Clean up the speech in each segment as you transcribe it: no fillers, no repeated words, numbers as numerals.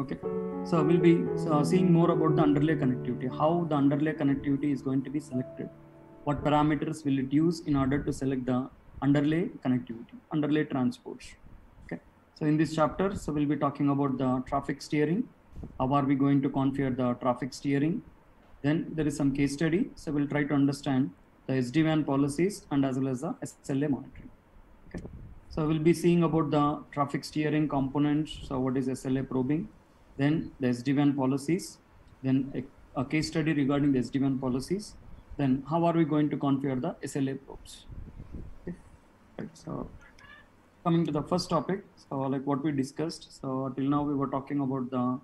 Okay, so we'll be seeing more about the underlay connectivity, how the underlay connectivity is going to be selected, what parameters will it use in order to select the underlay connectivity, underlay transports. Okay, so in this chapter, so we'll be talking about the traffic steering. How are we going to configure the traffic steering? Then there is some case study, so we'll try to understand the SD-WAN policies and as well as the SLA monitoring. Okay, so we'll be seeing about the traffic steering components. So what is SLA probing? Then the SD-WAN policies, then a case study regarding the SD-WAN policies, then how are we going to configure the SLA probes? Okay. Right. So coming to the first topic, so like what we discussed, so till now we were talking about the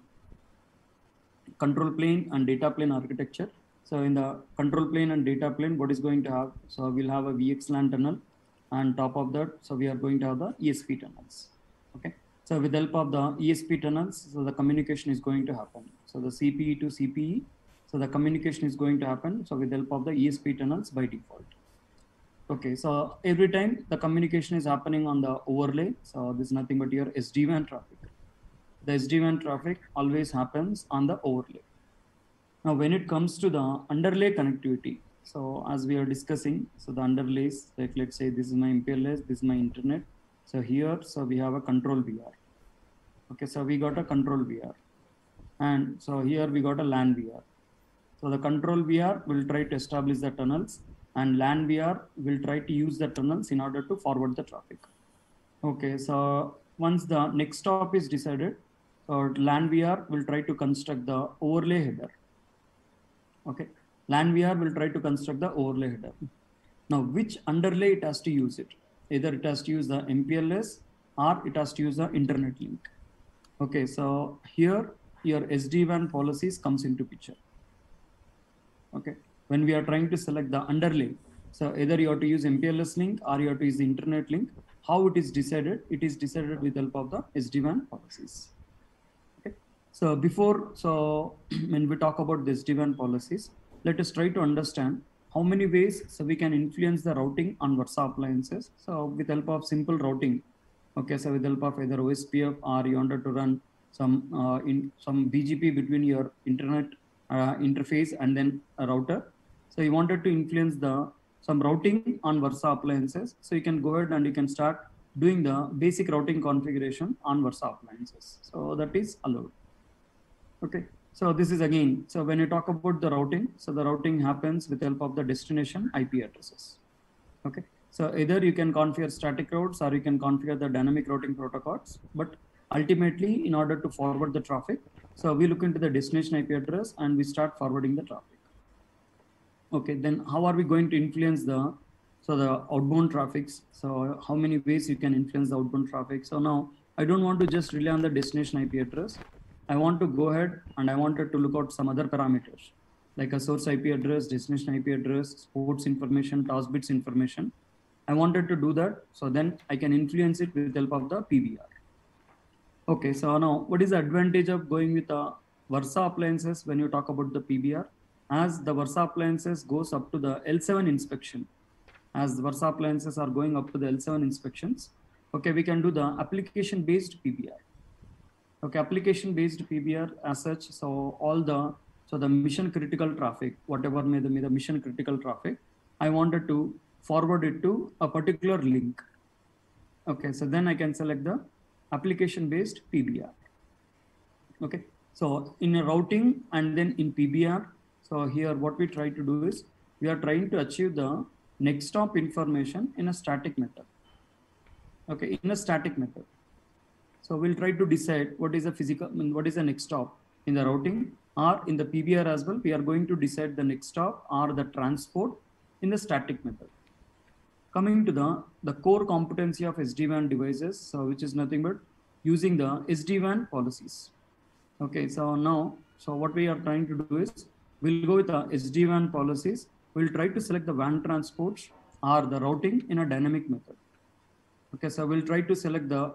control plane and data plane architecture. So in the control plane and data plane, what is going to have? So we'll have a VXLAN tunnel, and top of that, so we are going to have the ESP tunnels. Okay. So with the help of the ESP tunnels, so the communication is going to happen. So the CPE to CPE, so the communication is going to happen. So with the help of the ESP tunnels by default. Okay, so every time the communication is happening on the overlay, so this is nothing but your SD-WAN traffic. The SD-WAN traffic always happens on the overlay. Now, when it comes to the underlay connectivity, so as we are discussing, so the underlays, like let's say this is my MPLS, this is my internet. So here, so we have a control VR. Okay, so we got a control VR. And so here we got a LAN VR. So the control VR will try to establish the tunnels, and LAN VR will try to use the tunnels in order to forward the traffic. Okay, so once the next stop is decided, so LAN VR will try to construct the overlay header. Okay, LAN VR will try to construct the overlay header. Now, which underlay it has to use it? Either it has to use the MPLS or it has to use the internet link. Okay, so here your SD-WAN policies comes into picture. Okay, when we are trying to select the underlay, so either you have to use MPLS link or you have to use the internet link. How it is decided? It is decided with the help of the SD-WAN policies. Okay, so before, so when we talk about the SD-WAN policies, let us try to understand how many ways so we can influence the routing on Versa appliances. So with the help of simple routing, okay, so with the help of either OSPF or you wanted to run some BGP between your internet interface and then a router. So you wanted to influence some routing on Versa appliances. So you can go ahead and you can start doing the basic routing configuration on Versa appliances. So that is allowed. Okay. So this is again, so when you talk about the routing, so the routing happens with the help of the destination IP addresses. Okay. So either you can configure static routes or you can configure the dynamic routing protocols, but ultimately in order to forward the traffic, so we look into the destination IP address and we start forwarding the traffic. Okay, then how are we going to influence the outbound traffics? So how many ways you can influence the outbound traffic? So now I don't want to just rely on the destination IP address. I want to go ahead and I wanted to look out some other parameters like a source IP address, destination IP address, ports information, task bits information. I wanted to do that. So then I can influence it with the help of the PBR. Okay, so now what is the advantage of going with Versa appliances when you talk about the PBR? As the Versa appliances goes up to the L7 inspection, as the Versa appliances are going up to the L7 inspections, okay, we can do the application-based PBR. Okay, application-based PBR as such, so all the mission critical traffic, whatever may the mission critical traffic, I wanted to forward it to a particular link. Okay, so then I can select the application-based PBR. Okay, so in a routing and then in PBR, so here what we try to do is we are trying to achieve the next stop information in a static method. Okay, in a static method. So we'll try to decide what is what is the next stop in the routing or in the PBR as well. We are going to decide the next stop or the transport in the static method. Coming to the core competency of SD-WAN devices, so which is nothing but using the SD-WAN policies. Okay, so now, so what we are trying to do is we'll go with the SD-WAN policies. We'll try to select the WAN transports or the routing in a dynamic method. Okay, so we'll try to select the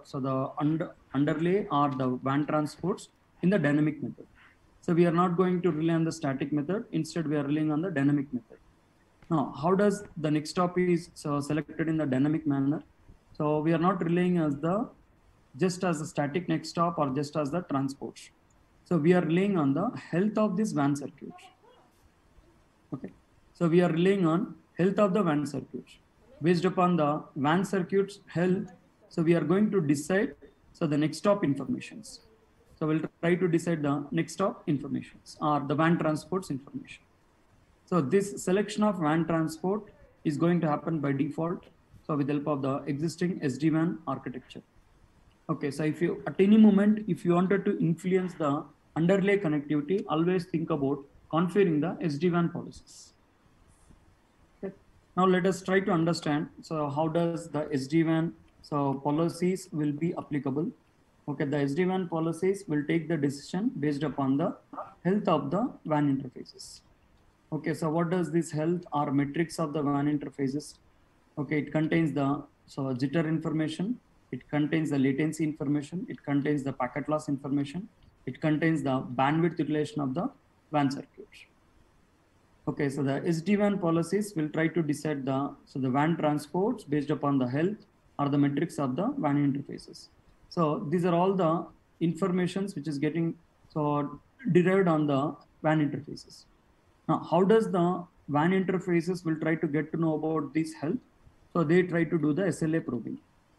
underlay or the WAN transports in the dynamic method. So we are not going to rely on the static method. Instead, we are relying on the dynamic method. Now, how does the next stop is selected in the dynamic manner? So we are not relying as just as a static next stop or just as the transports. So we are relying on the health of this WAN circuit. Okay. So we are relying on health of the WAN circuit. Based upon the WAN circuit's health, so we are going to decide so the next stop informations. So we'll try to decide the next stop informations or the WAN transports information. So this selection of WAN transport is going to happen by default. So with the help of the existing SD-WAN architecture. Okay, so if you at any moment, if you wanted to influence the underlay connectivity, always think about configuring the SD-WAN policies. Okay. Now let us try to understand. So how does the SD-WAN policies will be applicable? Okay, the SD-WAN policies will take the decision based upon the health of the WAN interfaces. Okay, so what does this health or metrics of the WAN interfaces? Okay, it contains the jitter information, it contains the latency information, it contains the packet loss information, it contains the bandwidth utilization of the WAN circuit. Okay, so the SD-WAN policies will try to decide the WAN transports based upon the health or the metrics of the WAN interfaces. So these are all the informations which is getting derived on the WAN interfaces. Now, how does the WAN interfaces will try to get to know about this health? So they try to do the SLA probing.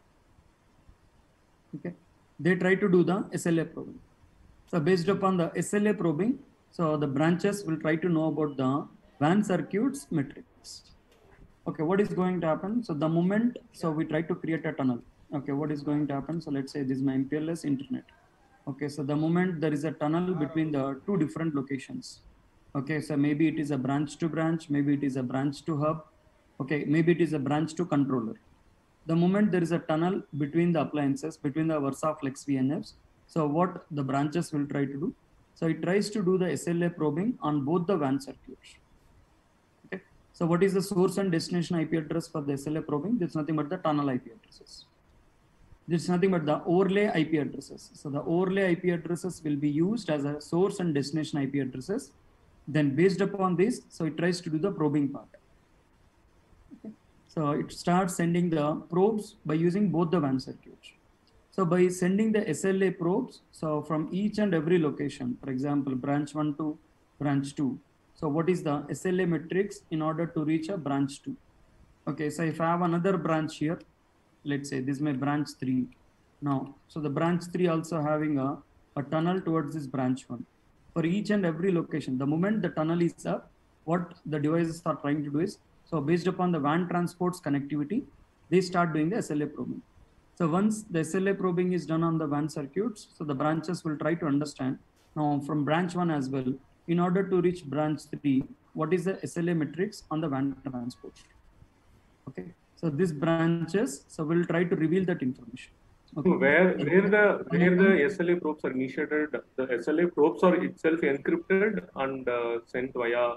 Okay, they try to do the SLA probing. So based upon the SLA probing, so the branches will try to know about the WAN circuits metrics. Okay, what is going to happen? So the moment, so we try to create a tunnel. Okay, what is going to happen? So let's say this is my MPLS internet. Okay, so the moment there is a tunnel between the two different locations. Okay, so maybe it is a branch to branch, maybe it is a branch to hub. Okay, maybe it is a branch to controller. The moment there is a tunnel between the appliances, between the VersaFlex VNFs, so what the branches will try to do? So it tries to do the SLA probing on both the WAN circuits. Okay, so what is the source and destination IP address for the SLA probing? There's nothing but the tunnel IP addresses. There's nothing but the overlay IP addresses. So the overlay IP addresses will be used as a source and destination IP addresses. Then based upon this, so it tries to do the probing part. Okay. So it starts sending the probes by using both the WAN circuits. So by sending the SLA probes, so from each and every location, for example, branch 1 to branch 2. So what is the SLA metrics in order to reach a branch 2? Okay, so if I have another branch here, let's say this is my branch 3. Now, so the branch 3 also having a tunnel towards this branch 1. For each and every location, the moment the tunnel is up, what the devices are trying to do is, so based upon the WAN transports connectivity, they start doing the SLA probing. So once the SLA probing is done on the WAN circuits, so the branches will try to understand now from branch 1 as well, in order to reach branch 3, what is the SLA metrics on the WAN transport. Okay, so these branches, so we'll try to reveal that information. Okay. Where the SLA probes are initiated, the SLA probes are itself encrypted and sent via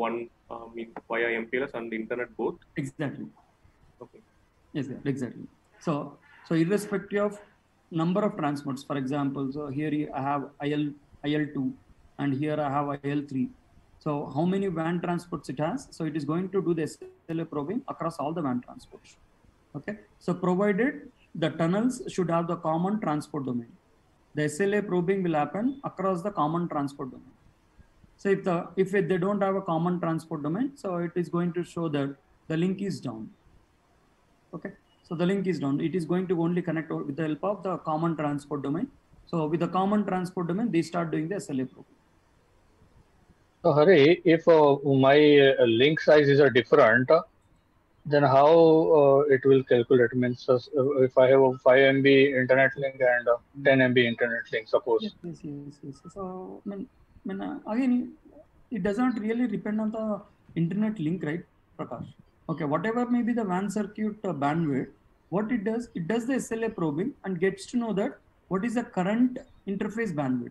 via MPLS and internet both. Exactly. Okay. Yes, exactly. So irrespective of number of transports, for example, so here I have IL2 and here I have IL3. So how many WAN transports it has? So it is going to do the SLA probing across all the WAN transports. Okay. So provided the tunnels should have the common transport domain, the SLA probing will happen across the common transport domain. So if they don't have a common transport domain, so it is going to show that the link is down. Okay. So the link is down. It is going to only connect with the help of the common transport domain. So with the common transport domain, they start doing the SLA probing. So Hari, if my link size is different, then how it will calculate? Means if I have a 5 MB internet link and 10 MB internet link, suppose. Yes. So again, it does not really depend on the internet link, right, Prakash? Okay, whatever may be the WAN circuit bandwidth, what it does the SLA probing and gets to know that what is the current interface bandwidth.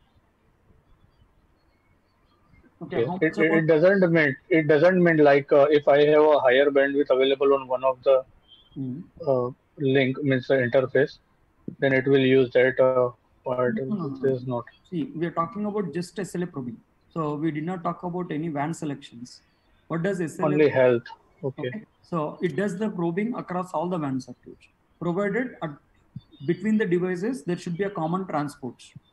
Okay, it doesn't mean like if I have a higher bandwidth available on one of the link, means the interface, then it will use that part. No. It is not. See, we are talking about just SLA probing. So we did not talk about any WAN selections. What does SLA? Only health. Okay. So it does the probing across all the WAN circuits, provided between the devices there should be a common transport.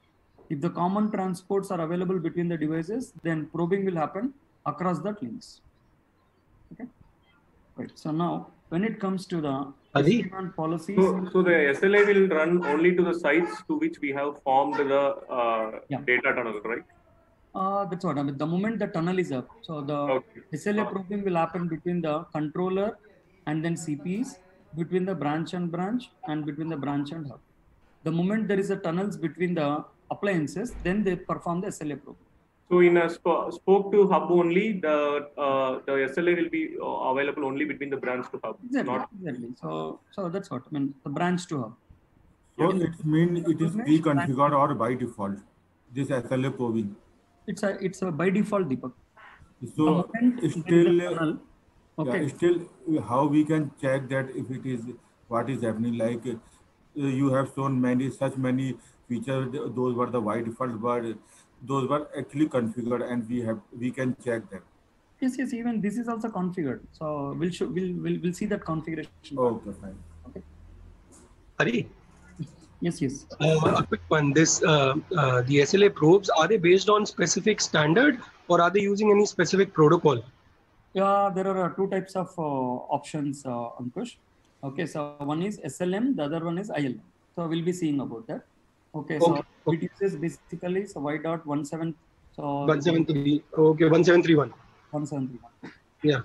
If the common transports are available between the devices, then probing will happen across that links. Okay. Right. So now, when it comes to the Adi? SD-WAN policies, So the SLA will run only to the sites to which we have formed the Yeah. data tunnel, right? that's what I mean. The moment the tunnel is up, so the Okay. SLA probing will happen between the controller and then CPs, between the branch and branch, and between the branch and hub. The moment there is a tunnels between the appliances, then they perform the SLA probing. So in a spoke to hub only, the SLA will be available only between the branch to hub. Exactly. Not Exactly. So that's what I mean. The branch to hub. So In- it means it is Ramesh, pre-configured or by default, this SLA probing. It's a by default, Deepak. The So moment there is a still, tunnel, okay. yeah, still how we can check that if it is what is happening, like you have shown such many features, those were the by default, but those were actually configured and we can check that. Yes, yes. Even this is also configured. So we'll see that configuration. Okay, fine. Okay. Hari, Yes, yes. a quick one. The SLA probes, are they based on specific standard or are they using any specific protocol? Yeah, there are two types of options, Ankush. Okay, so one is SLM, the other one is ILM. So we'll be seeing about that. Okay, so Okay. it uses basically so y.17. So 173. Okay, 1731. 1731. Yeah.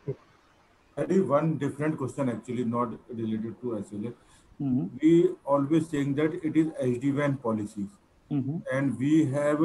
I have one different question actually, not related to SLA. Mm-hmm. We always saying that it is SD-WAN policies, Mm-hmm. and we have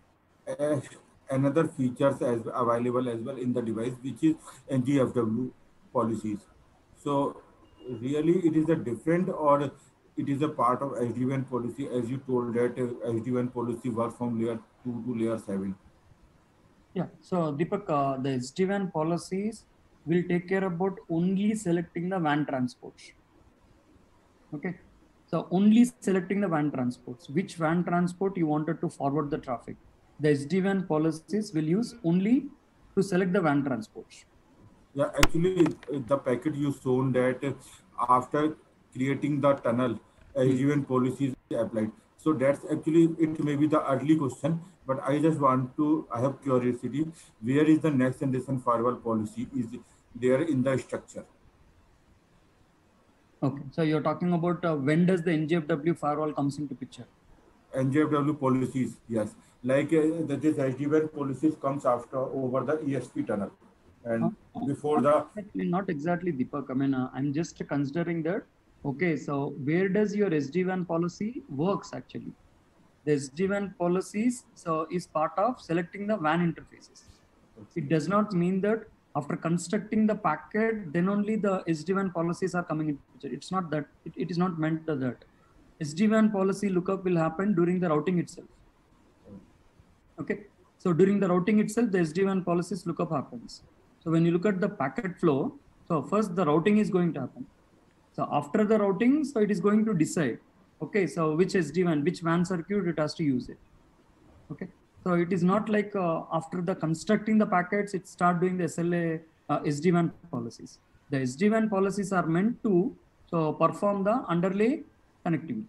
another features as available as well in the device, which is NGFW policies. So really, it is a different or it is a part of SD-WAN policy, as you told that SD-WAN policy works from layer 2 to layer 7. Yeah. So Deepak, the SD-WAN policies will take care about only selecting the WAN transports. Okay. So only selecting the WAN transports, which WAN transport you wanted to forward the traffic. The SD-WAN policies will use only to select the WAN transports. Yeah, actually, the packet you shown that after creating the tunnel, SD-WAN policies applied. So that's actually, it may be the early question, but I just want to, I have curiosity, where is the next generation firewall policy is there in the structure? Okay. So you're talking about when does the NGFW firewall comes into picture? NGFW policies, yes. Like this SD-WAN policies comes after over the ESP tunnel. And before the... Not exactly, Deepak. I mean, I'm just considering that. Okay, so where does your SD-WAN policy works actually? The SD-WAN policies is part of selecting the WAN interfaces. It does not mean that after constructing the packet, then only the SD-WAN policies are coming into picture. It's not that. It is not meant that. SD-WAN policy lookup will happen during the routing itself. Okay, so during the routing itself, the SD-WAN policies lookup happens. So when you look at the packet flow, so first the routing is going to happen. So after the routing, so it is going to decide, okay, so which SD-WAN, which WAN circuit it has to use it. Okay, so it is not like after the constructing the packets, it start doing the SLA SD-WAN policies. The SD-WAN policies are meant to perform the underlay connectivity.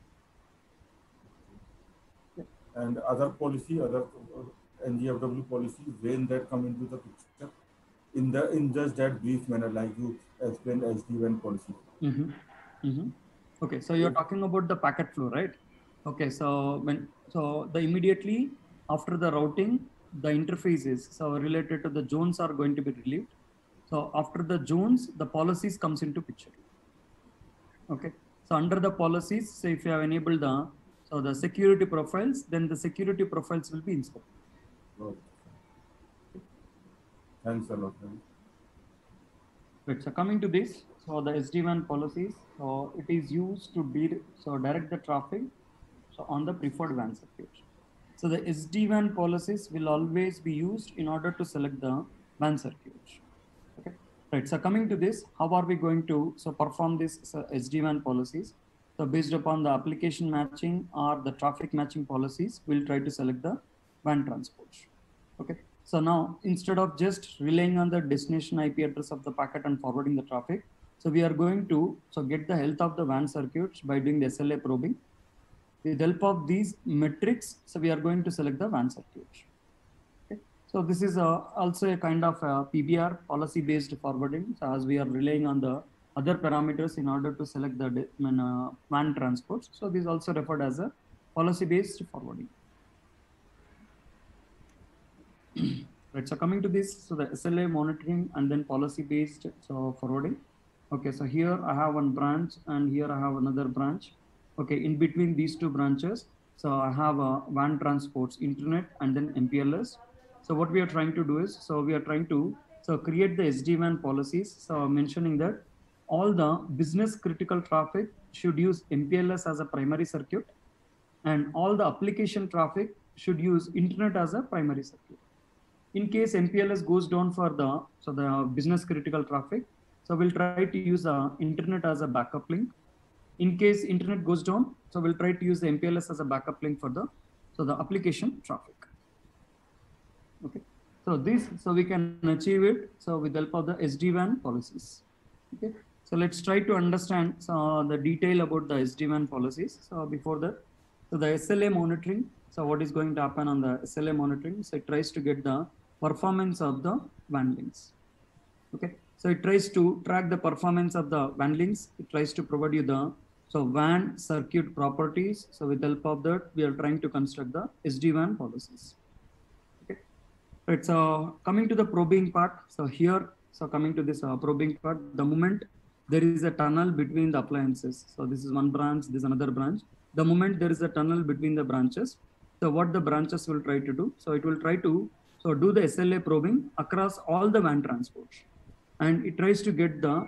And other policy, other NGFW policy, when that come into the picture, in just that brief manner, like you explained SD-WAN policy. Mm-hmm. Mm-hmm. Okay, so you're talking about the packet flow, right? Okay, so the immediately after the routing, the interfaces related to the zones are going to be relieved. So after the zones, the policies comes into picture. Okay, so under the policies, so if you have enabled the security profiles, then the security profiles will be inspected. Okay. Thanks a lot. Right, so coming to this, so the SD-WAN policies, so it is used to direct the traffic on the preferred WAN circuit. So the SD-WAN policies will always be used in order to select the WAN circuit. Okay, right. So coming to this, how are we going to perform this SD-WAN policies? So based upon the application matching or the traffic matching policies, we'll try to select the WAN transports. Okay. So now instead of just relying on the destination IP address of the packet and forwarding the traffic, so we are going to get the health of the WAN circuits by doing the SLA probing. With the help of these metrics, so we are going to select the WAN circuit. Okay. So this is also a kind of PBR, policy-based forwarding. So as we are relying on the other parameters in order to select the WAN transports. So this is also referred as a policy-based forwarding. Right. So coming to this, so the SLA monitoring and then policy-based forwarding. Okay. So here I have one branch and here I have another branch. Okay. In between these two branches, so I have a WAN transports, internet, and then MPLS. So what we are trying to do is, so we are trying to create the SD-WAN policies. So mentioning that all the business critical traffic should use MPLS as a primary circuit, and all the application traffic should use internet as a primary circuit. In case MPLS goes down for the business critical traffic, so we'll try to use the internet as a backup link. In case internet goes down, so we'll try to use the MPLS as a backup link for the application traffic. Okay, so we can achieve it with the help of the SD-WAN policies. Okay, so let's try to understand the detail about the SD-WAN policies. So before that, so the SLA monitoring. So what is going to happen on the SLA monitoring? So it tries to get the performance of the WAN links. Okay, so it tries to track the performance of the WAN links. It tries to provide you the WAN circuit properties. So with the help of that, we are trying to construct the SD-WAN policies. Okay, right. So coming to the probing part. So here, coming to this probing part, the moment there is a tunnel between the appliances. So this is one branch, this is another branch. The moment there is a tunnel between the branches, so what the branches will try to do? So it will try to do the SLA probing across all the WAN transports, and it tries to get the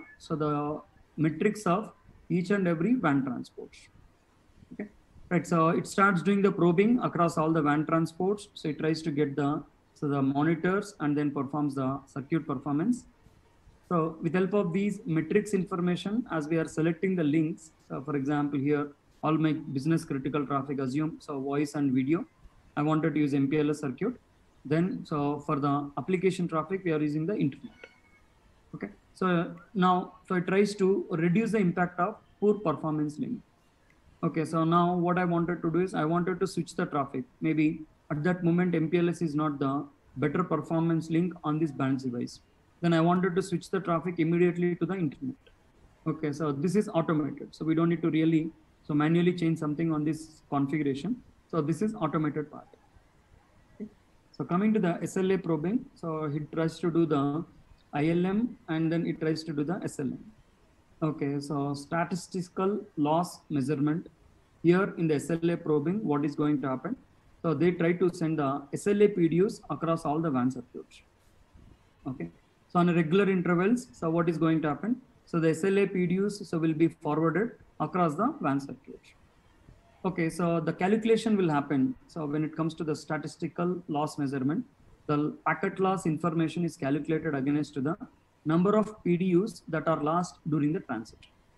metrics of each and every WAN transports. Okay, right. So it starts doing the probing across all the WAN transports. So it tries to get the monitors and then performs the circuit performance. So with the help of these metrics information, as we are selecting the links, so for example here, all my business critical traffic, assume voice and video, I wanted to use MPLS circuit. Then for the application traffic, we are using the internet. Okay, so now it tries to reduce the impact of poor performance link. Okay, so now what I wanted to do is I wanted to switch the traffic. Maybe at that moment MPLS is not the better performance link on this branch device. Then I wanted to switch the traffic immediately to the internet. Okay, so this is automated. So we don't need to really manually change something on this configuration. So this is automated part. Okay. So coming to the SLA probing, so it tries to do the ILM and then it tries to do the SLM. Okay, so statistical loss measurement. Here in the SLA probing, what is going to happen? So they try to send the SLA PDUs across all the WAN circuits. Okay, so on a regular intervals, so what is going to happen? So the SLA PDUs will be forwarded across the WAN circuit. Okay, so the calculation will happen. So when it comes to the statistical loss measurement, the packet loss information is calculated against the number of PDUs that are lost during the transit.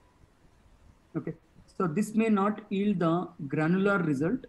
Okay, so this may not yield the granular result.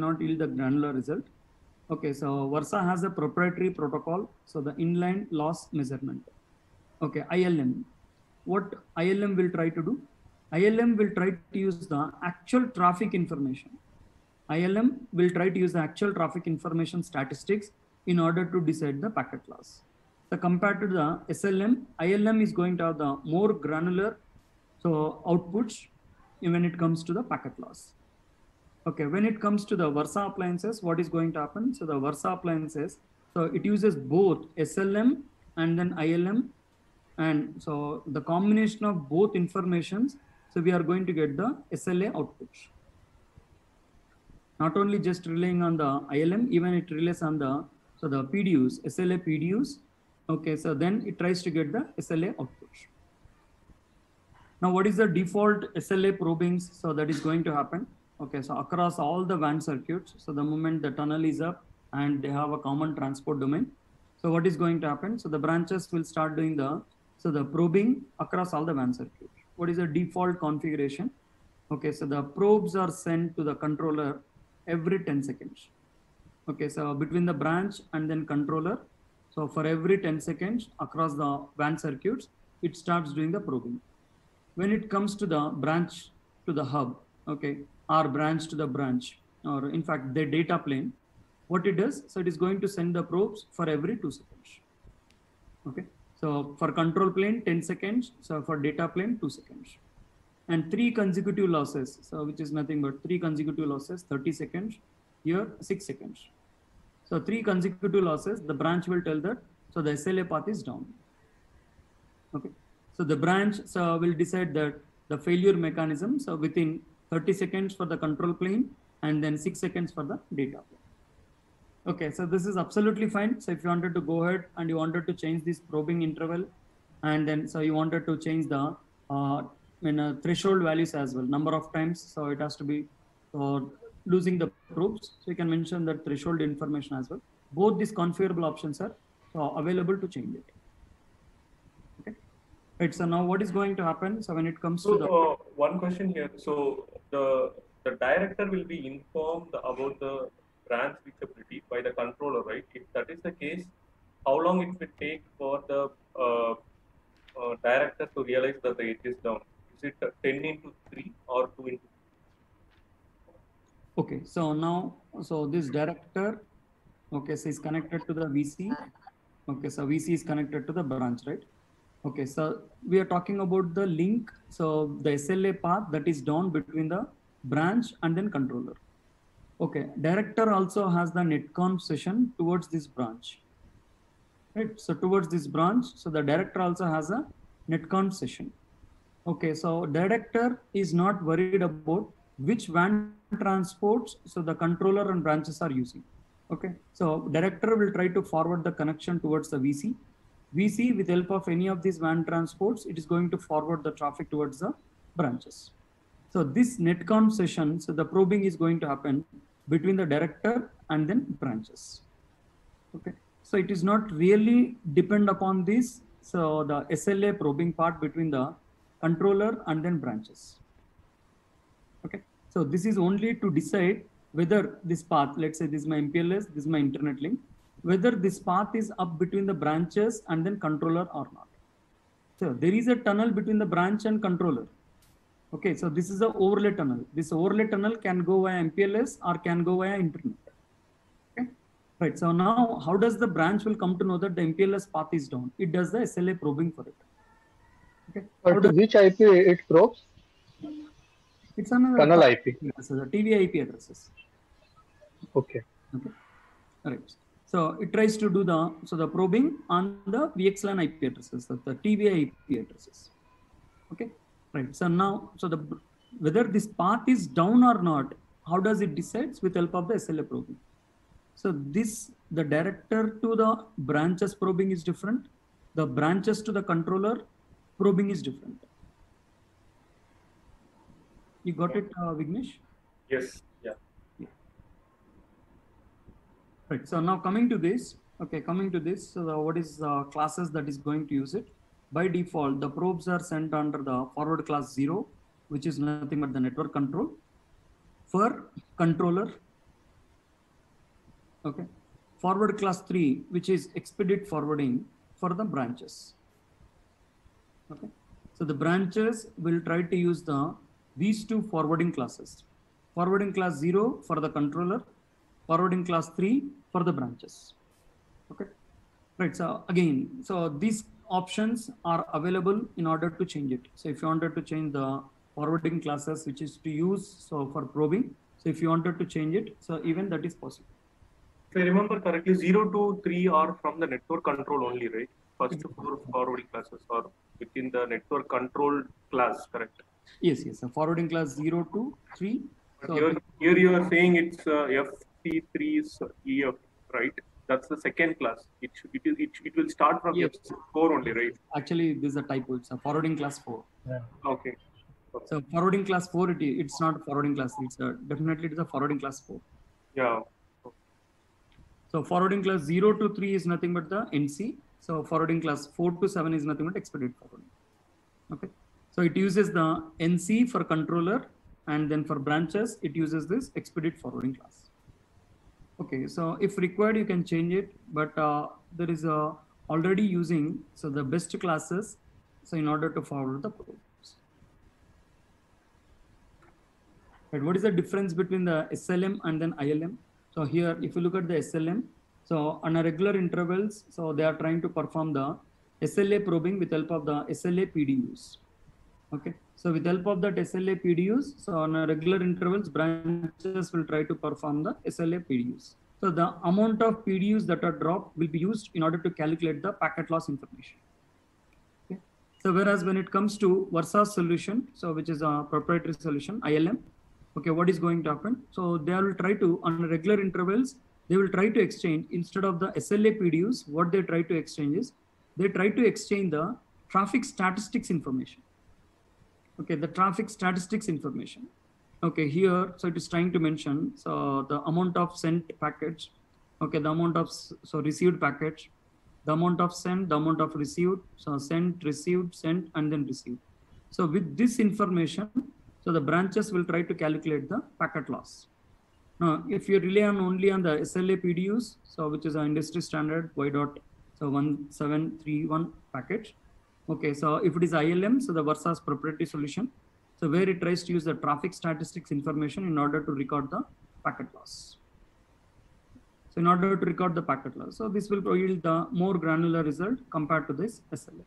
Okay, so Versa has a proprietary protocol. So the inline loss measurement. Okay, ILM. What ILM will try to do? ILM will try to use the actual traffic information. ILM will try to use the actual traffic information statistics in order to decide the packet loss. So compared to the SLM, ILM is going to have the more granular outputs when it comes to the packet loss. Okay, when it comes to the Versa appliances, what is going to happen? So the Versa appliances, so it uses both SLM and then ILM, and so the combination of both informations, so we are going to get the SLA outputs. Not only just relying on the ILM, even it relies on the PDUs, SLA PDUs. Okay, so then it tries to get the SLA outputs. Now, what is the default SLA probings? So that is going to happen. Okay, so across all the WAN circuits, so the moment the tunnel is up and they have a common transport domain, so what is going to happen? So the branches will start doing the probing across all the WAN circuits. What is the default configuration? Okay, so the probes are sent to the controller every 10 seconds. Okay, so between the branch and then controller, so for every 10 seconds across the WAN circuits, it starts doing the probing. When it comes to the branch to the hub, okay, or branch to the branch, or in fact the data plane, what it does, so it is going to send the probes for every 2 seconds. Okay, so for control plane 10 seconds, so for data plane 2 seconds, and 3 consecutive losses, so which is nothing but 3 consecutive losses, 30 seconds, here 6 seconds. So 3 consecutive losses, the branch will tell that, so the SLA path is down. Okay, so the branch will decide that the failure mechanism, so within 30 seconds for the control plane and then 6 seconds for the data plane. Okay, so this is absolutely fine. So if you wanted to go ahead and you wanted to change this probing interval, and then so you wanted to change the threshold values as well, number of times, so it has to be losing the probes, so you can mention that threshold information as well. Both these configurable options are available to change it. Okay, right, so now what is going to happen, so when it comes to the one question here, so the director will be informed about the branch reachability by the controller, right? If that is the case, how long it will take for the director to realize that the edge is down? Is it 10 into 3 or 2 into 3? Okay, so now, so this director, okay, so is connected to the VC. Okay, so VC is connected to the branch, right? Okay, so we are talking about the link, so the SLA path that is down between the branch and then controller. Okay, director also has the netconf session towards this branch, right? So towards this branch, so the director also has a netconf session. Okay, so director is not worried about which WAN transports, so the controller and branches are using. Okay, so director will try to forward the connection towards the VC. VC, with help of any of these WAN transports, it is going to forward the traffic towards the branches. So this netconf session, so the probing is going to happen between the director and then branches. Okay, so it is not really depend upon this, so the SLA probing part between the controller and then branches. Okay, so this is only to decide whether this path, let's say this is my MPLS, this is my internet link, whether this path is up between the branches and then controller or not. So there is a tunnel between the branch and controller. Okay, so this is a overlay tunnel. This overlay tunnel can go via MPLS or can go via internet. Okay, right. So now, how does the branch will come to know that the MPLS path is down? It does the SLA probing for it. Okay. But to which IP it probes? It's another tunnel IP. The TV IP addresses. Okay. Okay. All right. So it tries to do the probing on the VXLAN IP addresses, the TVA IP addresses. Okay. Right. So now, so whether this path is down or not, how does it decides? With help of the SLA probing. So the director to the branches probing is different. The branches to the controller probing is different. You got it, Vignesh? Yes. Yeah. Right. So now coming to this, okay, so what is classes that is going to use it? By default, the probes are sent under the forward class 0, which is nothing but the network control for controller. Okay. Forward class 3, which is expedite forwarding for the branches. Okay. So the branches will try to use these two forwarding classes. Forwarding class 0 for the controller, forwarding class 3 for the branches. Okay. Right. So again, so these options are available in order to change it. So if you wanted to change the forwarding classes, which is to use so for probing, so if you wanted to change it, so even that is possible. If I remember correctly, 0 to 3 are from the network control only, right? First 4 forwarding classes are within the network control class, correct? Yes, yes. So forwarding class 0 to 3. So here you are saying it's FC3 is EF, right? That's the second class. It will start from yes. F4 only, right? Actually, this is a typo. It's a forwarding class 4. Yeah. Okay. So forwarding class 4, it's not forwarding class 3. It's definitely it is a forwarding class 4. Yeah. So forwarding class 0 to 3 is nothing but the NC. So forwarding class 4 to 7 is nothing but expedite forwarding. Okay. So it uses the NC for controller, and then for branches, it uses this expedite forwarding class. Okay. So if required, you can change it, but there is already using so the best classes. So in order to forward the probes. Right? What is the difference between the SLM and then ILM? So here, if you look at the SLM, so on a regular intervals, so they are trying to perform the SLA probing with help of the SLA PDUs. Okay, so with help of that SLA PDUs, so on a regular intervals, branches will try to perform the SLA PDUs. So the amount of PDUs that are dropped will be used in order to calculate the packet loss information. Okay. So whereas when it comes to Versa's solution, so which is a proprietary solution, ILM, okay, what is going to happen? So they will try to, on regular intervals, they will try to exchange, instead of the SLA PDUs, what they try to exchange is, they try to exchange the traffic statistics information. Okay, the traffic statistics information. Okay, here, so it is trying to mention, so the amount of sent packets, okay, the amount of, so received packets, the amount of sent, the amount of received, so sent, received, sent, and then received. So with this information, so the branches will try to calculate the packet loss. Now, if you rely on only on the SLA PDUs, so which is an industry standard Y.1731 package. Okay, so if it is ILM, so the Versa's proprietary solution, so where it tries to use the traffic statistics information in order to record the packet loss. So in order to record the packet loss, so this will yield the more granular result compared to this SLA.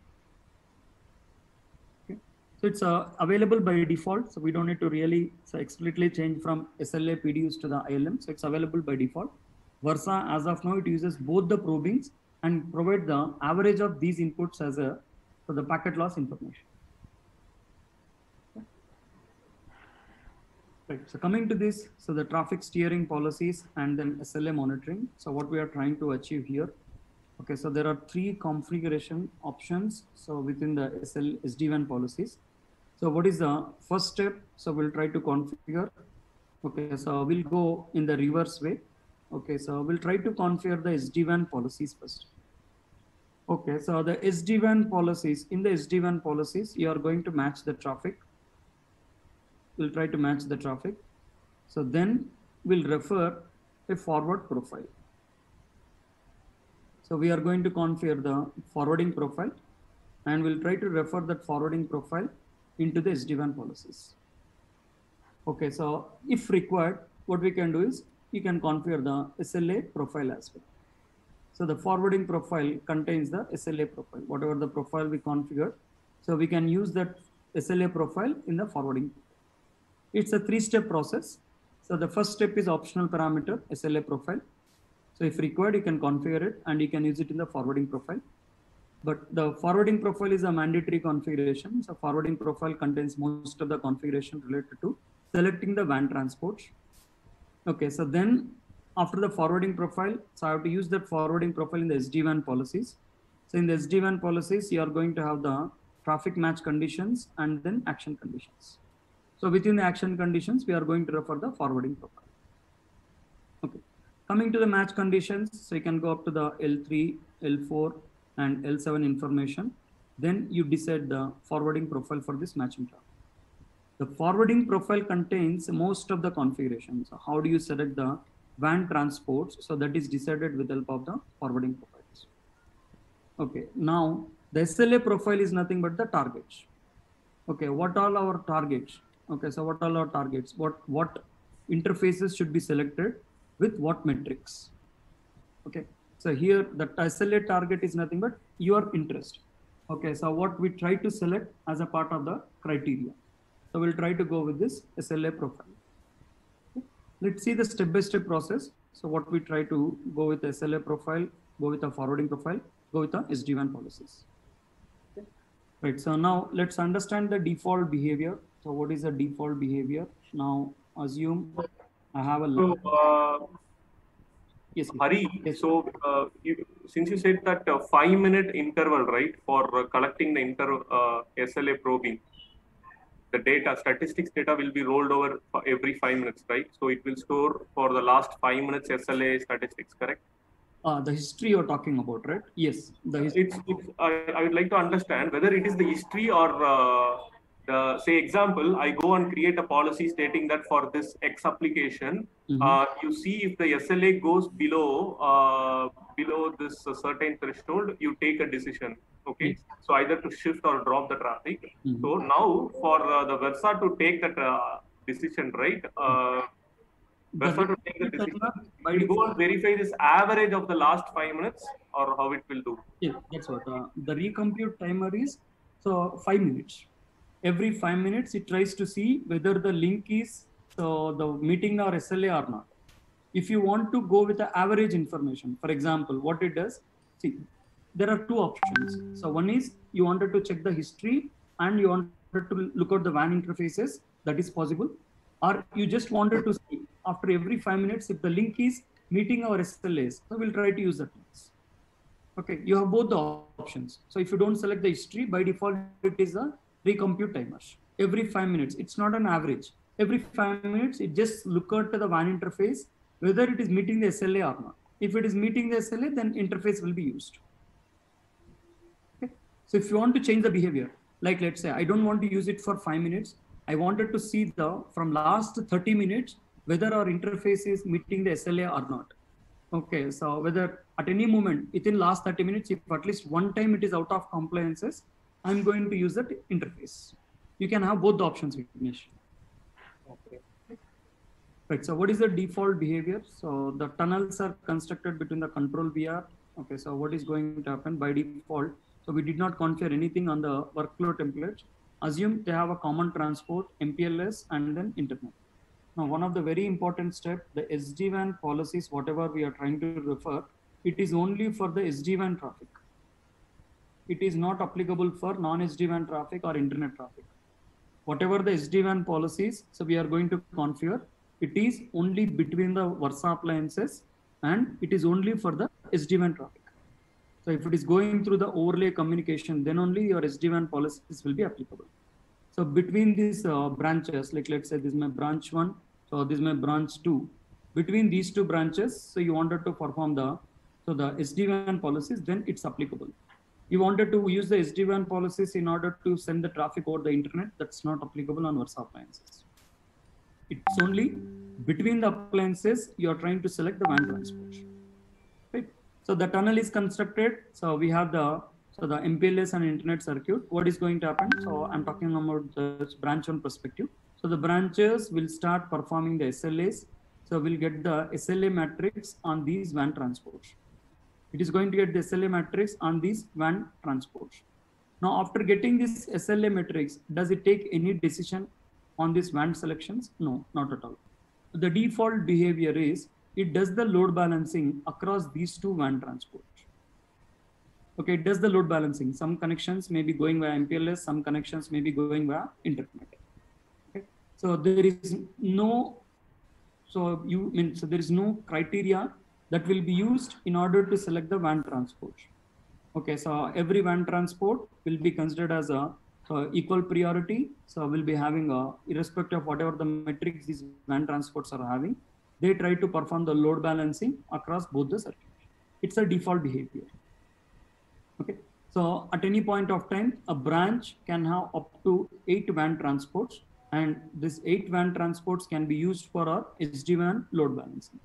Okay, so it's available by default, so we don't need to really explicitly change from SLA PDUs to the ILM. So it's available by default. Versa, as of now, it uses both the probings and provide the average of these inputs as a for the packet loss information. Okay. Right. So coming to this, so the traffic steering policies and then SLA monitoring. So what we are trying to achieve here. Okay, so there are 3 configuration options. So within the SD-WAN policies. So what is the first step? So we'll try to configure. Okay, so we'll go in the reverse way. Okay, so we'll try to configure the SD-WAN policies first. Okay, so the SD-WAN policies, in the SD-WAN policies, you are going to match the traffic. We'll try to match the traffic. So then we'll refer a forward profile. So we are going to configure the forwarding profile and we'll try to refer that forwarding profile into the SD-WAN policies. Okay, so if required, what we can do is you can configure the SLA profile as well. So the forwarding profile contains the SLA profile, whatever the profile we configured. So we can use that SLA profile in the forwarding. It's a 3-step process. So the first step is optional parameter, SLA profile. So if required, you can configure it and you can use it in the forwarding profile. But the forwarding profile is a mandatory configuration. So forwarding profile contains most of the configuration related to selecting the WAN transports. Okay, so then after the forwarding profile, so I have to use that forwarding profile in the SD-WAN policies. So in the SD-WAN policies, you are going to have the traffic match conditions and then action conditions. So within the action conditions, we are going to refer the forwarding profile. Okay. Coming to the match conditions, so you can go up to the L3, L4, and L7 information. Then you decide the forwarding profile for this matching traffic. The forwarding profile contains most of the configurations. So how do you select the WAN transports? So that is decided with the help of the forwarding profiles. Okay, now the SLA profile is nothing but the targets. Okay, what all our targets? Okay, so what all our targets? What interfaces should be selected with what metrics? Okay, so here the SLA target is nothing but your interest. Okay, so what we try to select as a part of the criteria. So we'll try to go with this SLA profile. Okay. Let's see the step-by-step process. So what we try to go with the SLA profile, go with the forwarding profile, go with the SD-WAN policies. Okay. Right, so now let's understand the default behavior. So what is the default behavior? Now assume I have a yes, Hari, yes. So since you said that 5-minute interval, right, for collecting the SLA probing, the data, statistics data will be rolled over for every 5 minutes, right? So it will store for the last 5 minutes SLA statistics, correct? The history you're talking about, right? Yes. I would like to understand whether it is the history or the, say, example, I go and create a policy stating that for this X application, you see if the SLA goes below this certain threshold, you take a decision. Okay, yes. So either to shift or drop the traffic. So now for the Versa to take that decision, right? The to take the decision. by Will go default, and verify this average of the last 5 minutes, or how it will do? yeah, that's what the recompute timer is. So 5 minutes. Every 5 minutes, it tries to see whether the link is the meeting or SLA or not. If you want to go with the average information, for example, what it does, see, there are two options. So one is you wanted to check the history and you wanted to look at the WAN interfaces, that is possible. Or you just wanted to see after every 5 minutes if the link is meeting our SLAs. So we'll try to use that links. Okay, you have both the options. So if you don't select the history, by default, it is a recompute timer. Every 5 minutes, it's not an average. Every 5 minutes, it just look at the WAN interface, whether it is meeting the SLA or not. If it is meeting the SLA, then interface will be used. Okay. So if you want to change the behavior, like let's say, I don't want to use it for 5 minutes. I wanted to see from last 30 minutes, whether our interface is meeting the SLA or not. Okay, so whether at any moment within last 30 minutes, if at least one time it is out of compliances, I'm going to use that interface. You can have both the options, Vignesh. Okay. Right, so what is the default behavior? So the tunnels are constructed between the control VR. Okay, so what is going to happen by default? So we did not configure anything on the workflow template. Assume they have a common transport, MPLS, and then internet. Now, one of the very important steps, the SD-WAN policies, whatever we are trying to refer, it is only for the SD-WAN traffic. It is not applicable for non-SD-WAN traffic or internet traffic. Whatever the SD-WAN policies, so we are going to configure, it is only between the Versa appliances and it is only for the SD-WAN traffic. So if it is going through the overlay communication, then only your SD-WAN policies will be applicable. So between these branches, like let's say this is my branch 1, so this is my branch 2. Between these two branches, so you wanted to perform the SD-WAN policies, then it's applicable. You wanted to use the SD-WAN policies in order to send the traffic over the internet, that's not applicable on Versa appliances. It's only between the appliances you are trying to select the WAN transport. Right? So the tunnel is constructed. So we have the MPLS and internet circuit. What is going to happen? So I'm talking about the branch 1 perspective. So the branches will start performing the SLAs. So we'll get the SLA matrix on these WAN transports. It is going to get the SLA matrix on these WAN transports. Now, after getting this SLA matrix, does it take any decision on these WAN selections? No, not at all. The default behavior is it does the load balancing across these two WAN transports. Okay, it does the load balancing. Some connections may be going via MPLS, some connections may be going via internet. Okay, so there is no, there is no criteria that will be used in order to select the WAN transport. Okay, so every WAN transport will be considered as a equal priority. So we'll be having irrespective of whatever the metrics these WAN transports are having, they try to perform the load balancing across both the circuits. It's a default behavior. Okay, so at any point of time, a branch can have up to 8 WAN transports, and this 8 WAN transports can be used for our SD-WAN load balancing.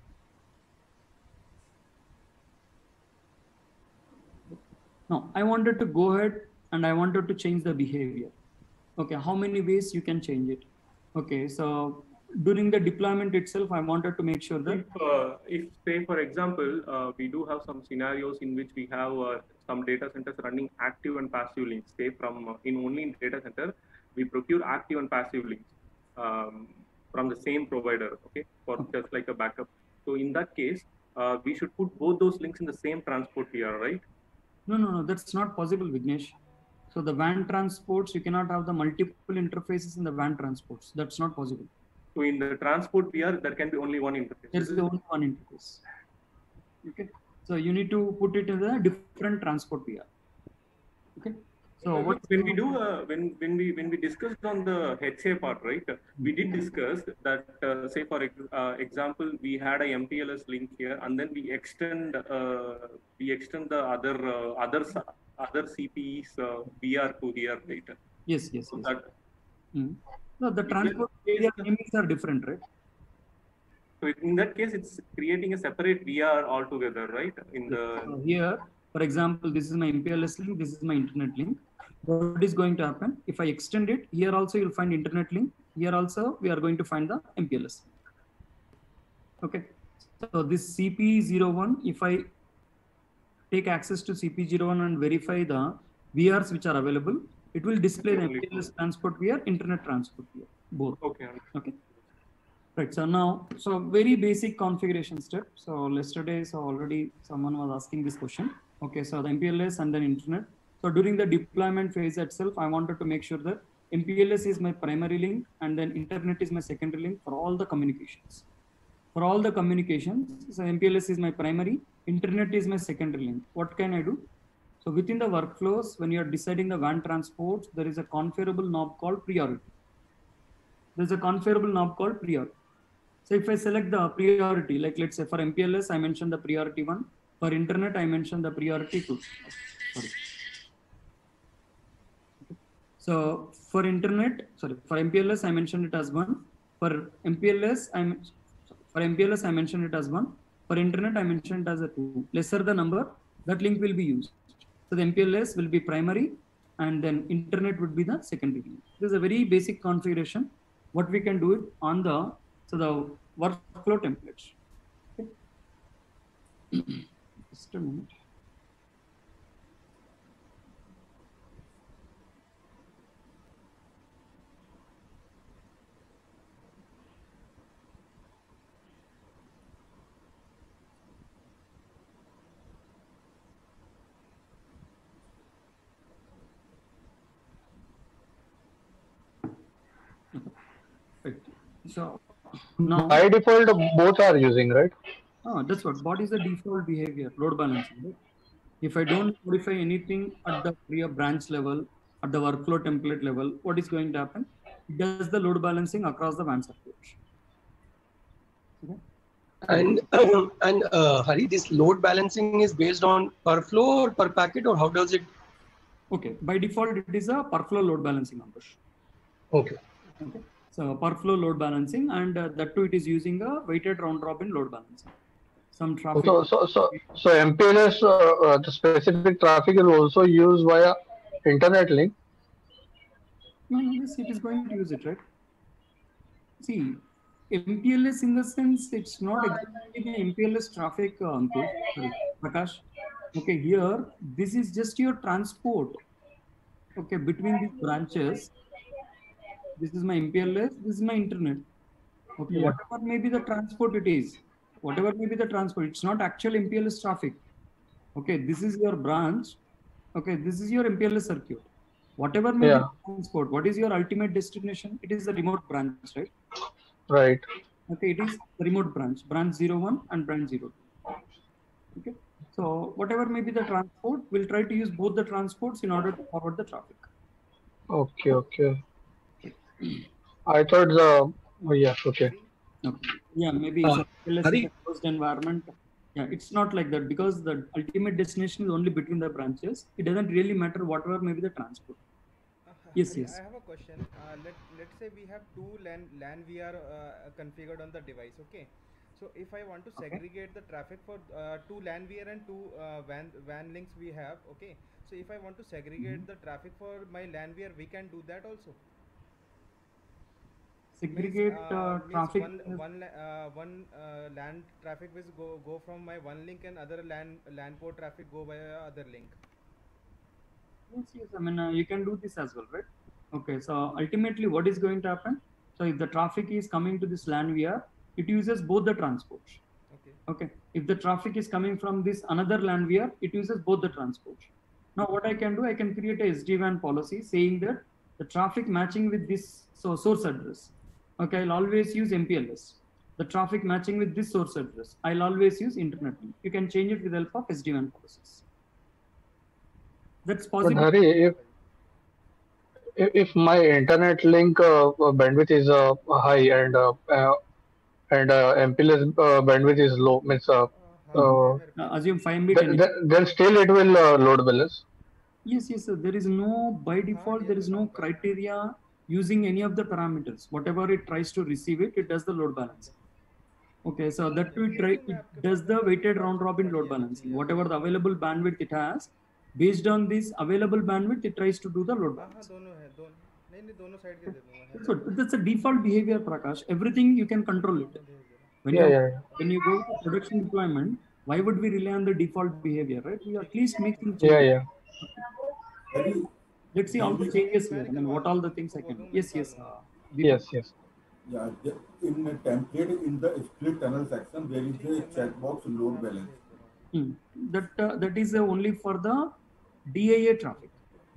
Now, I wanted to go ahead and I wanted to change the behavior. Okay, how many ways you can change it? Okay, so during the deployment itself, I wanted to make sure that if say for example, we do have some scenarios in which we have some data centers running active and passive links. Say only in data center, we procure active and passive links from the same provider. Okay, for just like a backup. So in that case, we should put both those links in the same transport here, right? No, that's not possible, Vignesh. So the WAN transports, you cannot have the multiple interfaces in the WAN transports. That's not possible. So in the transport VR, there can be only one interface. There's only one interface. Okay. So you need to put it in a different transport VR. Okay. So when we discussed on the HA part, right? We did discuss that say for example, we had a MPLS link here, and then we extend the other CPEs VR to here, right? Yes. So that, no, the transport VR namings are different, right? So in that case, it's creating a separate VR altogether, right? In the here For example, this is my MPLS link, this is my internet link. What is going to happen? If I extend it, here also you'll find internet link. Here also we are going to find the MPLS link. Okay. So this CP01, if I take access to CP01 and verify the VRs which are available, it will display the MPLS transport VR, internet transport VR, both. Okay. Okay. Right. So now, so very basic configuration step. So yesterday, so already someone was asking this question. Okay. So the MPLS and then internet. So during the deployment phase itself, I wanted to make sure that MPLS is my primary link and then internet is my secondary link for all the communications. For all the communications, so MPLS is my primary, internet is my secondary link. What can I do? So within the workflows, when you are deciding the WAN transports, there is a configurable knob called priority. There's a configurable knob called priority. So if I select the priority, like let's say for MPLS, I mentioned the priority 1. For internet, I mentioned the priority 2. Sorry. So for internet, sorry, for MPLS, I mentioned it as 1. For MPLS, I mentioned it as 1. For internet, I mentioned it as a 2. Lesser the number, that link will be used. So the MPLS will be primary and then internet would be the secondary link. This is a very basic configuration. What we can do it on the, so the workflow templates. Okay. Just a minute. So now by default, both are using, right? That's what is the default behavior, load balancing. Right? If I don't modify anything at the branch level, at the workflow template level, what is going to happen? It does the load balancing across the WAN circuit. Okay. And Hari, this load balancing is based on per flow or per packet, or how does it? Okay, by default it is a per flow load balancing, Ambush. Okay. Okay. So per flow load balancing, and that too it is using a weighted round robin load balancing. Some traffic. So MPLS, the specific traffic is also used via internet link. No, yes, it is going to use it, right? See, MPLS in the sense it's not exactly the MPLS traffic, sorry, Prakash. Okay, here this is just your transport. Okay, between these branches. This is my MPLS, this is my internet. Okay, yeah. Whatever may be the transport it is, whatever may be the transport, it's not actual MPLS traffic. Okay, this is your branch. Okay, this is your MPLS circuit. Whatever may be the transport, what is your ultimate destination? It is the remote branch, right? Right. Okay, it is the remote branch, branch 01 and branch 02. Okay, so whatever may be the transport, we'll try to use both the transports in order to forward the traffic. Okay, okay. I thought the okay. Yeah, maybe it's a closed environment. Yeah, it's not like that because the ultimate destination is only between the branches. It doesn't really matter whatever may be the transport. Yes, yes. I have a question. Let's say we have two LAN VR configured on the device. Okay. So if I want to segregate the traffic for two LAN VR and two WAN links we have. Okay. So if I want to segregate the traffic for my LAN VR, we can do that also. Segregate traffic. One LAN traffic will go from my one link and other LAN port traffic go via other link. Yes. I mean, you can do this as well, right? Okay. So ultimately, what is going to happen? So if the traffic is coming to this LAN VR, it uses both the transports. Okay. If the traffic is coming from this another LAN VR, it uses both the transports. Now, what I can do, I can create a SD-WAN policy saying that the traffic matching with this source address. Okay, I'll always use MPLS. The traffic matching with this source address, I'll always use internet link. You can change it with the help of SD-WAN policies. That's possible. But Hari, if my internet link bandwidth is high and MPLS bandwidth is low, means assume 5 MB. Then still it will load balance. Yes. So there is no, by default, there is no criteria using any of the parameters. Whatever it tries to receive it does the load balancing. Okay, so that it does the weighted round robin load balancing. Whatever the available bandwidth it has, based on this available bandwidth, it tries to do the load हाँ हाँ balance. दोनों है दोनों नहीं नहीं दोनों side के दे दूंगा है So that's a default behavior, Prakash. Everything you can control it. When Yeah, you yeah, yeah. when you go to production deployment, why would we rely on the default behavior, right? We at least make some Yeah, changes. yeah. Very, Let's see all the changes here. I mean, what all the things I can. Yes, yes. Deepak. Yes. yeah, in the template in the split tunnel section, there is a checkbox load balance. That is only for the DAA traffic.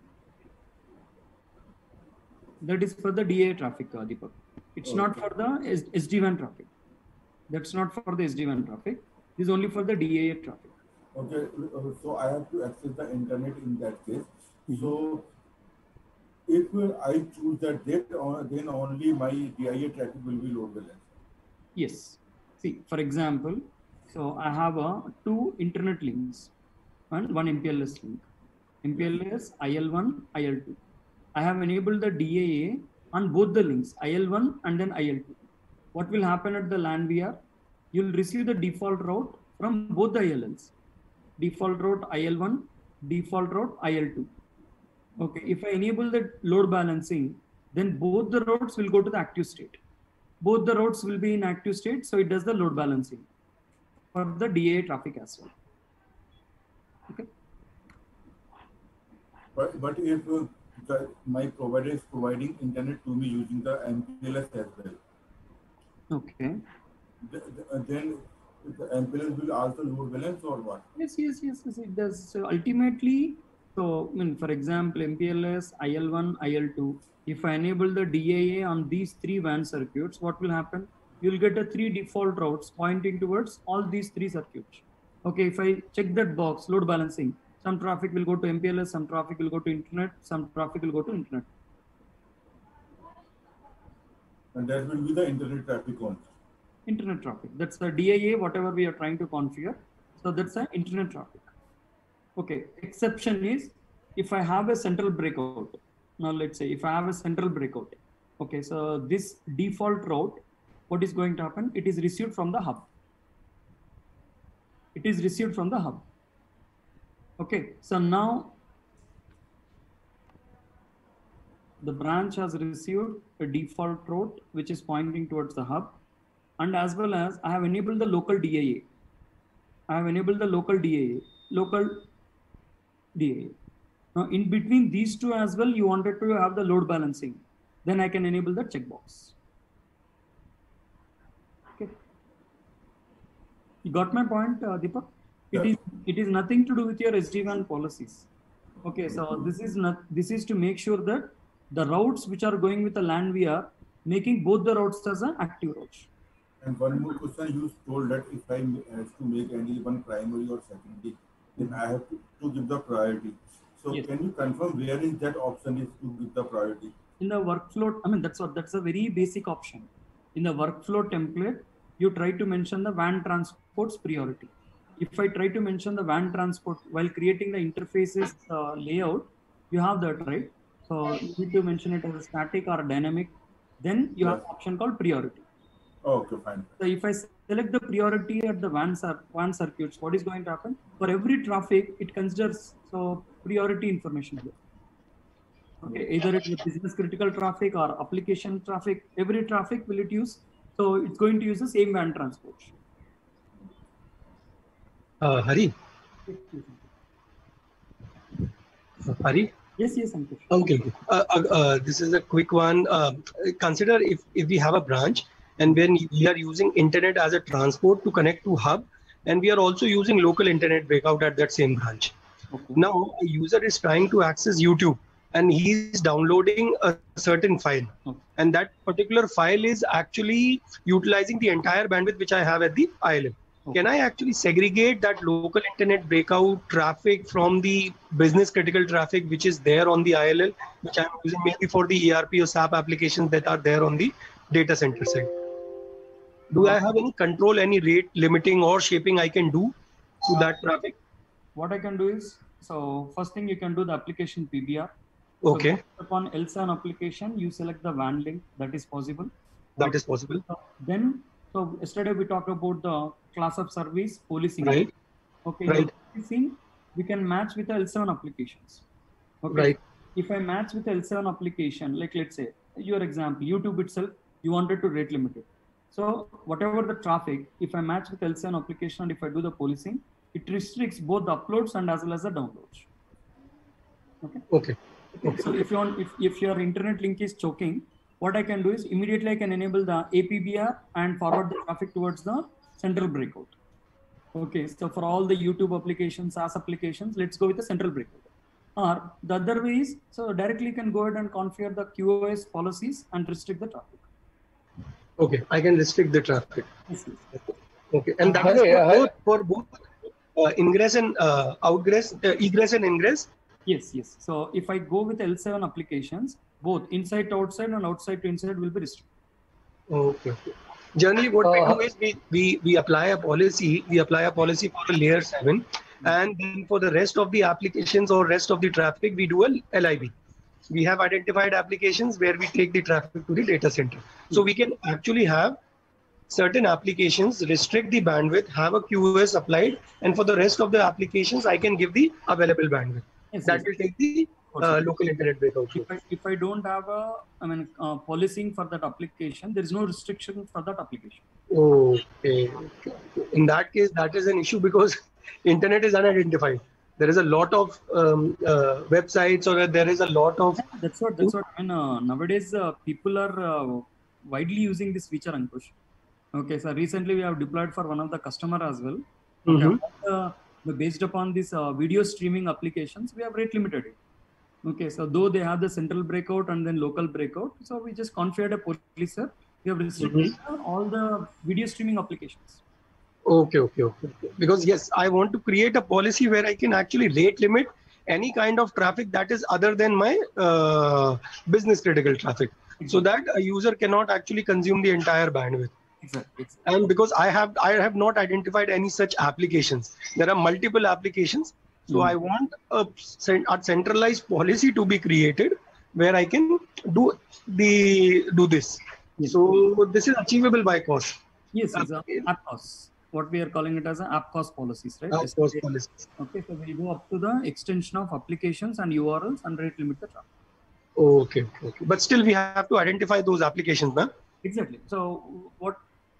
That is for the DAA traffic, Deepak. It's not for the SD-WAN traffic. That's not for the SD-WAN traffic. This is only for the DAA traffic. Okay, so I have to access the internet in that case. So if I choose that, then only my DIA traffic will be load balanced. Yes. See, for example, so I have two internet links and one MPLS link. MPLS IL1, IL2. I have enabled the DAA on both the links, IL1 and then IL2. What will happen at the LAN VR? You'll receive the default route from both the ILLs. Default route IL1, default route IL2. Okay, if I enable the load balancing, then both the routes will go to the active state. Both the routes will be in active state, so it does the load balancing for the DAA traffic as well. Okay. But if my provider is providing internet to me using the MPLS as well, Okay. then the MPLS will also load balance or what? Yes, it does. So ultimately, so I mean, for example, MPLS, IL1, IL2, if I enable the DAA on these three WAN circuits, what will happen? You'll get a three default routes pointing towards all these three circuits. Okay, if I check that box, load balancing, some traffic will go to MPLS, some traffic will go to internet, some traffic will go to internet. And that will be the internet traffic only. Internet traffic. That's the DAA, whatever we are trying to configure. So that's the internet traffic. Okay, exception is if I have a central breakout. Now let's say if I have a central breakout. Okay, so this default route, what is going to happen? It is received from the hub. It is received from the hub. Okay, so now the branch has received a default route which is pointing towards the hub, and as well as I have enabled the local DAA. I have enabled the local DAA. Now in between these two as well, you wanted to have the load balancing. Then I can enable the checkbox. Okay. You got my point, Deepak? It is nothing to do with your SD-WAN policies. Okay, so this is to make sure that the routes which are going with the LAN VR, making both the routes as an active routes. And one more question, you told that if I have to make any one primary or secondary, then I have to give the priority. So Yes. can you confirm where is that option is to give the priority? In the workflow, I mean, that's a very basic option. In the workflow template, you try to mention the WAN transport's priority. If I try to mention the WAN transport while creating the interfaces layout, you have that, right? So you need to mention it as a static or dynamic. Then you have an option called priority. Okay, fine. So if I select the priority at the WAN circuits, what is going to happen? For every traffic, it considers so priority information here. Okay, either it is business critical traffic or application traffic. Every traffic will it use? So it's going to use the same WAN transport. Hari? Hari? Yes, Ankush. Okay. This is a quick one. Consider if we have a branch and when we are using internet as a transport to connect to hub, and we are also using local internet breakout at that same branch. Okay. Now a user is trying to access YouTube and he's downloading a certain file. Okay. And that particular file is actually utilizing the entire bandwidth which I have at the ILM. Okay. Can I actually segregate that local internet breakout traffic from the business critical traffic which is there on the ILL, which I'm using maybe for the ERP or SAP applications that are there on the data center side? Do I have any control, any rate limiting or shaping I can do to that traffic? What I can do is, so first thing you can do the application PBR. Okay. So upon LSAN application, you select the WAN link. That is possible. That is possible. Then So yesterday we talked about the class of service policing. Right. Okay. Right. In policing, we can match with the L7 applications. Okay. Right. If I match with L7 application, like let's say your example, YouTube itself, you wanted to rate limit it. So whatever the traffic, if I match with L7 application and if I do the policing, it restricts both the uploads and as well as the downloads. Okay. Okay. Okay. So if you want, if your internet link is choking, what I can do is immediately I can enable the APBR and forward the traffic towards the central breakout. Okay. So for all the YouTube applications, SaaS applications, let's go with the central breakout. Or the other way is, so directly you can go ahead and configure the QoS policies and restrict the traffic. Okay, I can restrict the traffic. Yes, yes. Okay, and that is for both ingress and outgress, egress and ingress. Yes, yes. So if I go with L7 applications, both inside to outside and outside to inside will be restricted. Okay. Generally, what we do is we apply a policy. We apply a policy for the layer 7, and then for the rest of the applications or rest of the traffic, we do a LIB. We have identified applications where we take the traffic to the data center. So we can actually have certain applications restrict the bandwidth, have a QoS applied, and for the rest of the applications, I can give the available bandwidth. Yes, That yes. will take the local internet breakout. If I don't have a, policing for that application, there is no restriction for that application. Okay. In that case, that is an issue because internet is unidentified. There is a lot of websites, or there is a lot of. That's what. I mean, nowadays people are widely using this feature, Ankush. Okay, so recently we have deployed for one of the customer as well. Okay, based upon this video streaming applications, we have rate limited it. Okay, so though they have the central breakout and then local breakout, so we just configured a policer. We have restricted all the video streaming applications. Okay. Because yes, I want to create a policy where I can actually rate limit any kind of traffic that is other than my business critical traffic, so that a user cannot actually consume the entire bandwidth. Exactly. And because I have not identified any such applications. There are multiple applications. So I want a centralized policy to be created where I can do this. Yes. So this is achievable by COS. Yes, it's app cost. What we are calling it as an app cost policies, right? App cost policies. Okay, so we go up to the extension of applications and URLs and rate limit the traffic. Okay. But still we have to identify those applications, ma'am. Exactly. So what?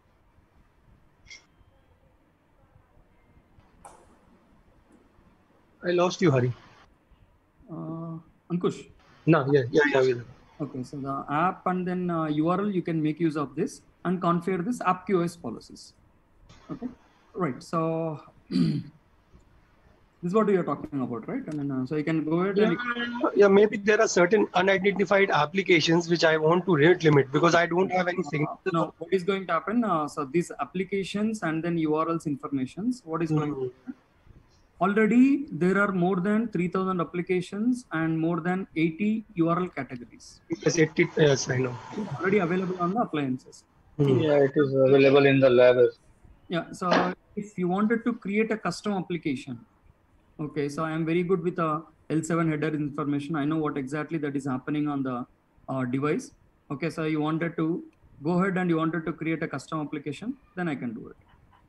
I lost you, Hari. Ankush. No, yeah. Okay, so the app and then URL, you can make use of this and configure this app QoS policies. Okay, right. So this is what we are talking about, right? I mean, so you can go ahead and maybe there are certain unidentified applications which I want to rate limit because I don't have any signal. Now, what is going to happen? So these applications and then URLs informations, what is going to happen? Already there are more than 3,000 applications and more than 80 URL categories. Yes, 80, yes, I know. Already available on the appliances. Yeah, it is available in the lab. Yeah, so if you wanted to create a custom application, okay, so I am very good with a L7 header information. I know what exactly that is happening on the device. Okay, so you wanted to go ahead and you wanted to create a custom application, then I can do it.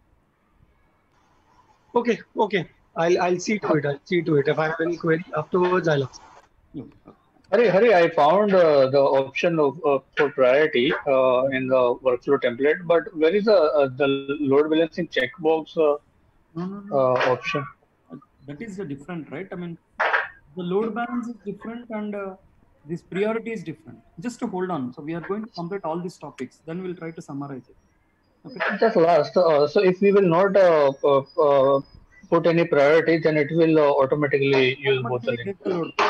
Okay. I'll see to it. If I have any query afterwards, I'll ask. Yeah. Hari, I found the option for priority in the workflow template, but where is the load balancing checkbox No. option? That is different, right? I mean, the load balance is different and this priority is different. Just to hold on. So we are going to complete all these topics. Then we'll try to summarize it. Okay. Just last. So if we will not put any priority, then it will automatically use both the links.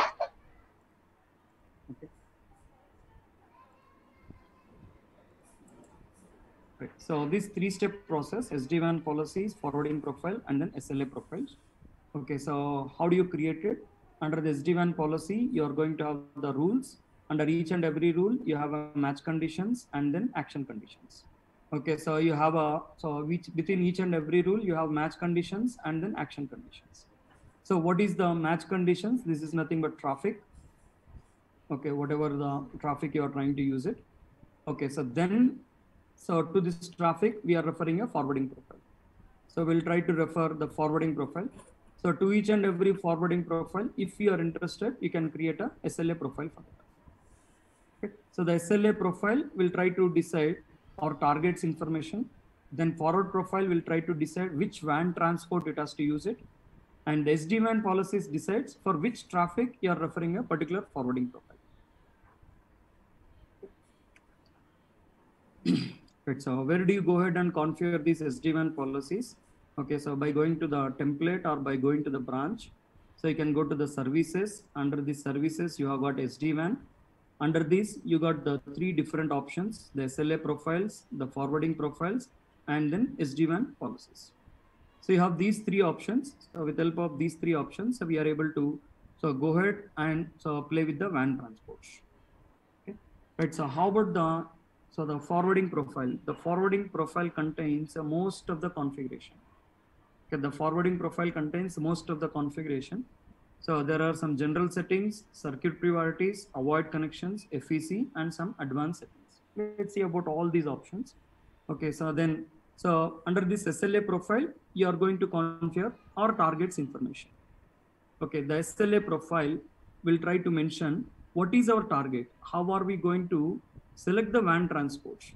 Okay. Right. So this three-step process: SD-WAN policies, forwarding profile, and then SLA profiles. Okay. So how do you create it? Under the SD-WAN policy, you are going to have the rules. Under each and every rule, you have a match conditions and then action conditions. Okay, so you have between each and every rule, you have match conditions and then action conditions. So what is the match conditions? This is nothing but traffic. Okay, whatever the traffic you are trying to use it. Okay, so then So to this traffic, we are referring a forwarding profile. So we'll try to refer the forwarding profile. So to each and every forwarding profile, if you are interested, you can create a SLA profile for that. Okay. So the SLA profile will try to decide our targets information. Then forward profile will try to decide which WAN transport it has to use it. And the SD-WAN policies decides for which traffic you are referring a particular forwarding profile. Right, so where do you go ahead and configure these SD-WAN policies? Okay, so by going to the template or by going to the branch. So you can go to the services. Under the services, you have got SD-WAN. Under this, you got the 3 different options, the SLA profiles, the forwarding profiles, and then SD-WAN policies. So you have these 3 options. So with the help of these 3 options, so we are able to go ahead and play with the WAN transports. Okay. Right. So how about the forwarding profile? The forwarding profile contains most of the configuration. Okay. The forwarding profile contains most of the configuration. So there are some general settings, circuit priorities, avoid connections, FEC, and some advanced settings. Let's see about all these options. Okay. So under this SLA profile, you are going to configure our targets information. Okay, the SLA profile will try to mention what is our target, how are we going to select the WAN transports.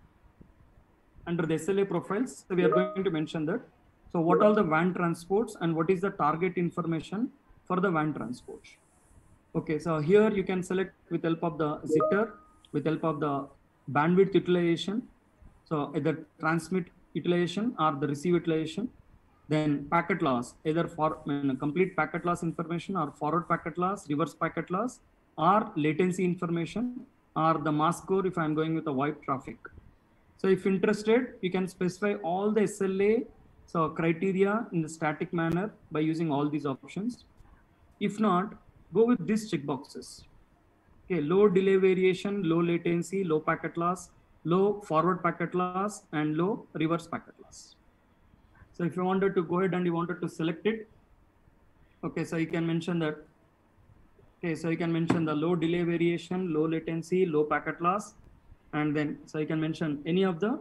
Under the SLA profiles, so we are going to mention that. So what are the WAN transports and what is the target information for the WAN transports. Okay, so here you can select with help of the jitter, with help of the bandwidth utilization. So either transmit utilization or the receive utilization. Then packet loss, either for complete packet loss information or forward packet loss, reverse packet loss, or latency information, or the mask score if I'm going with a VoIP traffic. So if interested, you can specify all the SLA criteria in the static manner by using all these options. If not, go with these checkboxes. Okay, low delay variation, low latency, low packet loss, low forward packet loss, and low reverse packet loss. So if you wanted to go ahead and you wanted to select it, okay, so you can mention that. Okay, so you can mention the low delay variation, low latency, low packet loss, and then so you can mention any of the.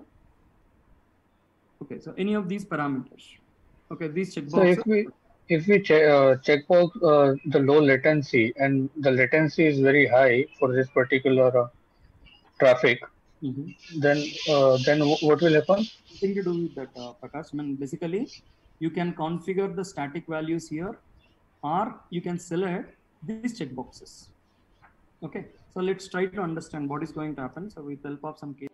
Okay, so any of these parameters. Okay, these checkboxes. So if we checkbox the low latency, and the latency is very high for this particular traffic, then what will happen? Nothing to do with that, Prakash. I mean, basically, you can configure the static values here, or you can select these checkboxes. Okay, so let's try to understand what is going to happen. So with the help of some case